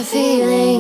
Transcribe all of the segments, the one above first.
the feeling.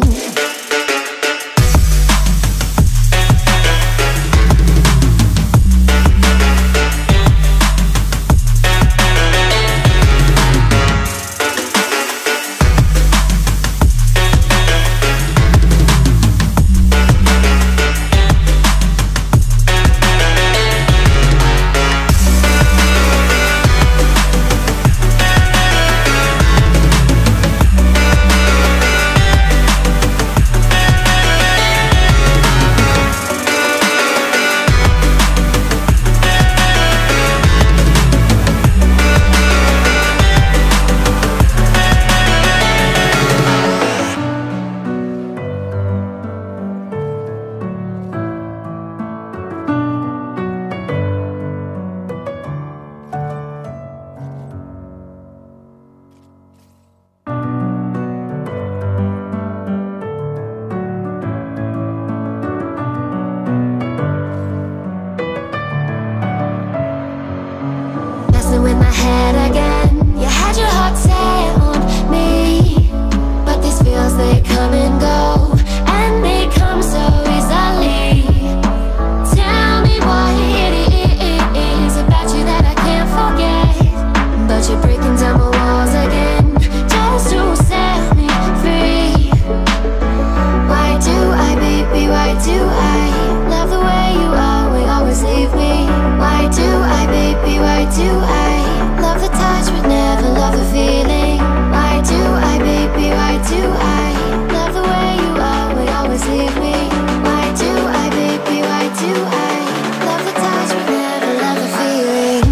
With my head again, you had your heart set on me, but these feels, they come and go, and they come so easily. Tell me what it is about you that I can't forget, but you're breaking down my walls again, just to set me free. Why do I, baby, why do I love the way you always leave me? Why do I, baby, why do I love the touch but never love the feeling? Why do I, baby, why do I love the way you always leave me? Why do I, baby, why do I love the touch but never love the feeling?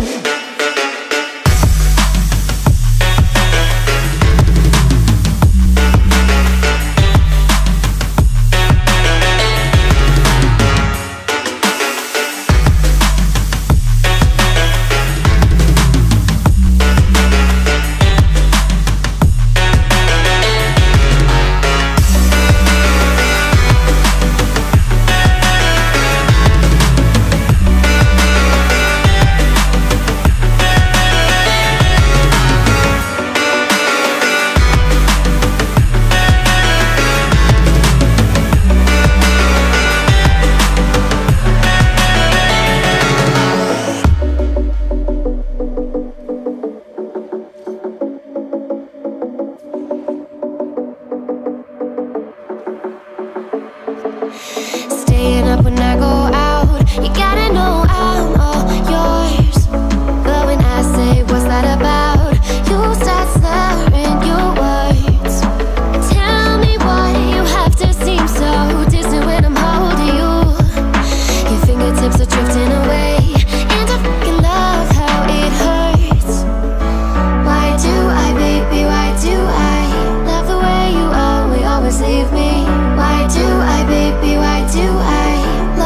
Staying up when I go out, you gotta know I'm all yours. But when I say what's that about, you start slurring your words. Tell me why you have to seem so distant when I'm holding you. Your fingertips are drifting away, and I fucking love how it hurts. Why do I, baby, why do I love the way you always leave me? Why do I, baby, why do I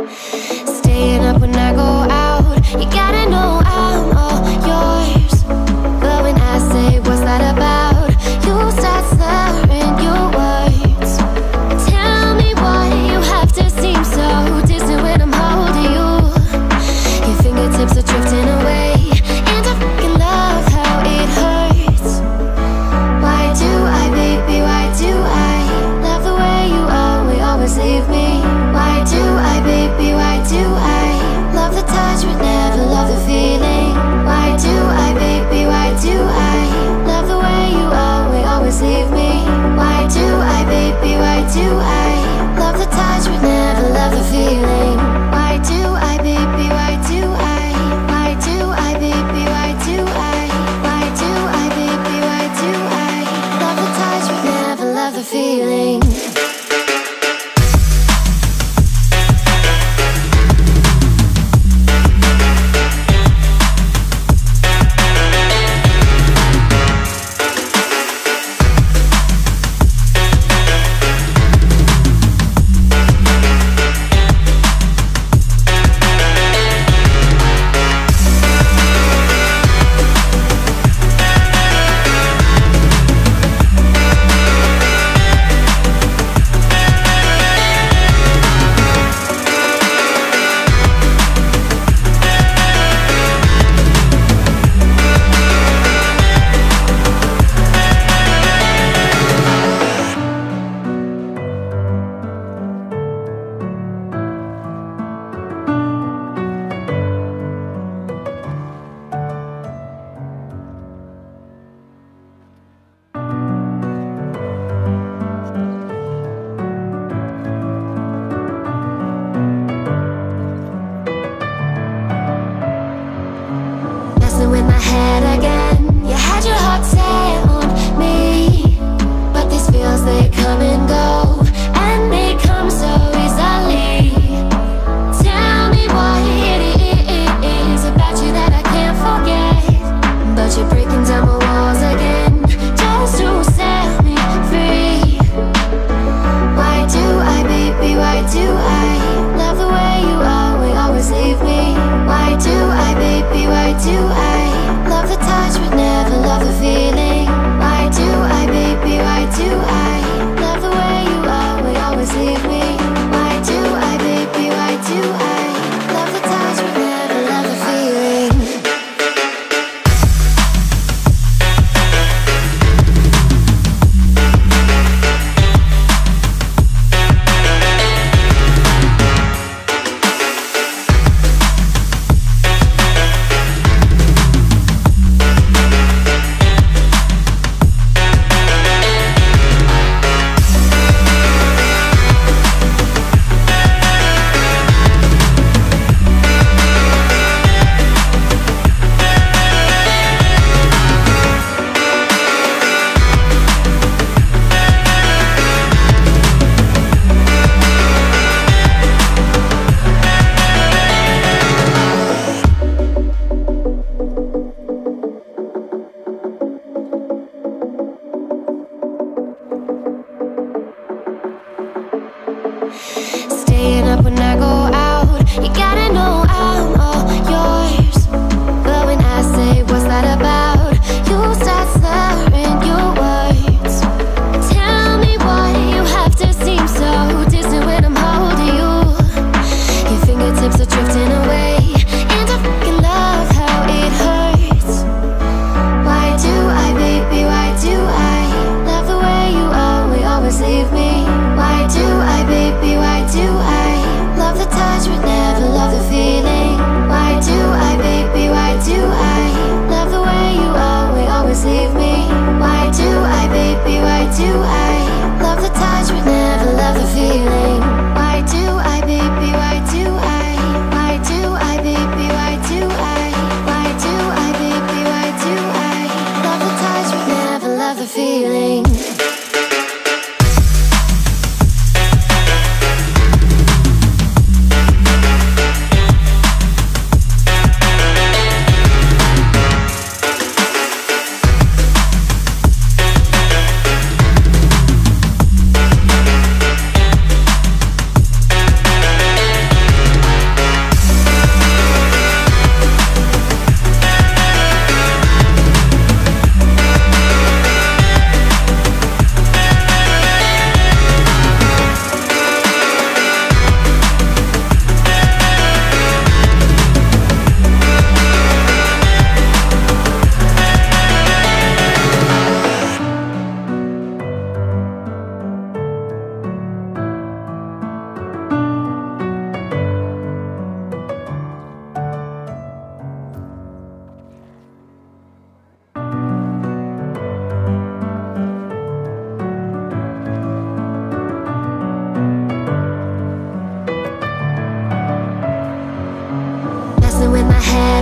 Staying up when I go out, you gotta know I'm all yours. But when I say what's that about, you start slurring your words. Tell me why you have to seem so distant when I'm holding you. Your fingertips are drifting away, and I fucking love how it hurts. Why do I, baby, why do I love the way you always leave me? Why do I, baby, why do I love the head